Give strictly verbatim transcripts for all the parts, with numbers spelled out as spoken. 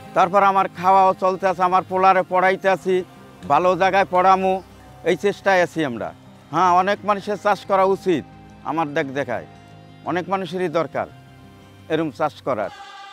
তারপর আমার খাওয়াও চলতেছে, আমার পোলারে পড়াইতেছি, ভালো জায়গায় পড়ামু, এই চেষ্টায় আছি আমরা। হ্যাঁ, অনেক মানুষের চাষ করা উচিত, আমার দেখ দেখায় অনেক মানুষেরই দরকার এরকম চাষ করার।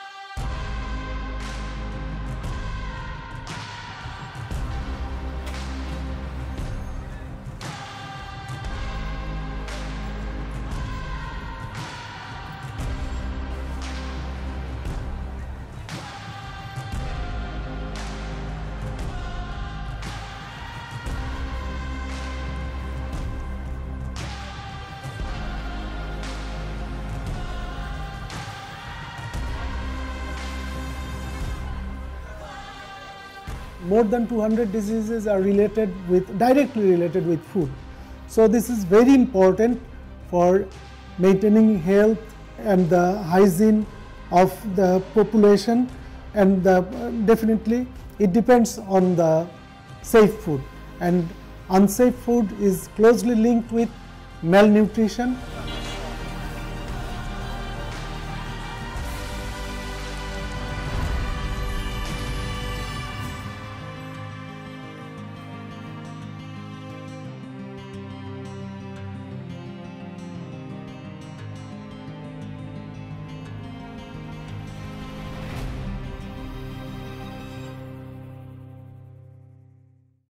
More than two hundred diseases are related with, directly related with food. So this is very important for maintaining health and the hygiene of the population, and the, definitely it depends on the safe food, and unsafe food is closely linked with malnutrition.